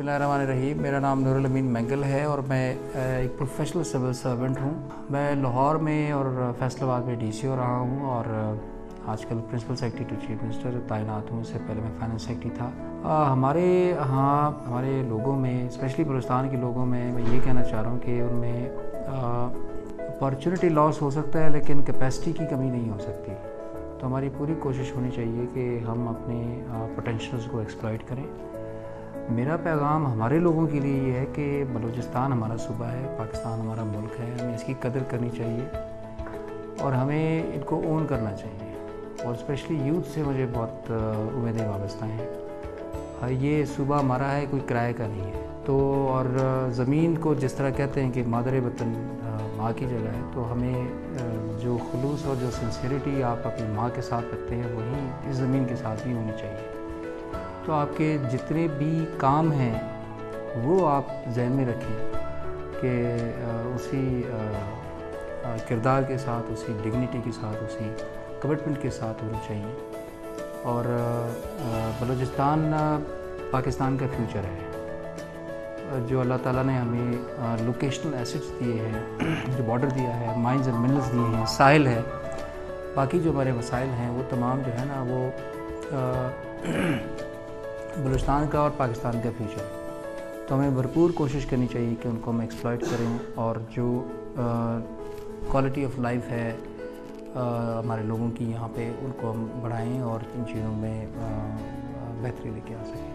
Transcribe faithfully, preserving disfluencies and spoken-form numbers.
बिस्मिल्लाहिर्रहमानिर्रहीम। मेरा नाम नूर अमीन मैंगल है और मैं एक प्रोफेशनल सिविल सर्वेंट हूँ। मैं लाहौर में और फैसलाबाद में डीसी हो रहा हूँ और आजकल principal secretary to chief minister तैनात हूँ। इससे पहले मैं फाइनेंस सेक्रेटरी था। आ, हमारे यहाँ हमारे लोगों में, स्पेशली बलूचिस्तान के लोगों में, मैं ये कहना चाह रहा हूँ कि उनमें अपॉर्चुनिटी लॉस हो सकता है लेकिन कैपेसिटी की कमी नहीं हो सकती। तो हमारी पूरी कोशिश होनी चाहिए कि हम अपने पोटेंशियल्स को एक्सप्लॉइट करें। मेरा पैगाम हमारे लोगों के लिए ये है कि बलूचिस्तान हमारा सूबा है, पाकिस्तान हमारा मुल्क है, हमें इसकी कदर करनी चाहिए और हमें इनको ओन करना चाहिए। और स्पेशली यूथ से मुझे बहुत उम्मीदें वाबस्ता हैं। ये सूबा हमारा है, कोई किराए का नहीं है। तो और ज़मीन को जिस तरह कहते हैं कि मादर वतन माँ की जगह है, तो हमें जो खुलूस और जो सिंसियरिटी आप अपनी माँ के साथ रखते हैं वही इस ज़मीन के साथ भी होनी चाहिए। तो आपके जितने भी काम हैं वो आप ज़हन में रखें कि उसी किरदार के साथ, उसी डिग्निटी के साथ, उसी कमिटमेंट के साथ होनी चाहिए। और बलूचिस्तान पाकिस्तान का फ्यूचर है। जो अल्लाह ताला ने हमें लोकेशनल एसेट्स दिए हैं, जो बॉर्डर दिया है, माइंस एंड मिनरल्स दिए हैं, साहिल है, बाकी जो हमारे वसाइल हैं वो तमाम जो है ना वो बलूचिस्तान का और पाकिस्तान का फ्यूचर। तो हमें भरपूर कोशिश करनी चाहिए कि उनको हम एक्सप्लॉइट करें और जो क्वालिटी ऑफ लाइफ है आ, हमारे लोगों की यहाँ पे, उनको हम बढ़ाएं और इन चीज़ों में बेहतरी लेके आ सकें।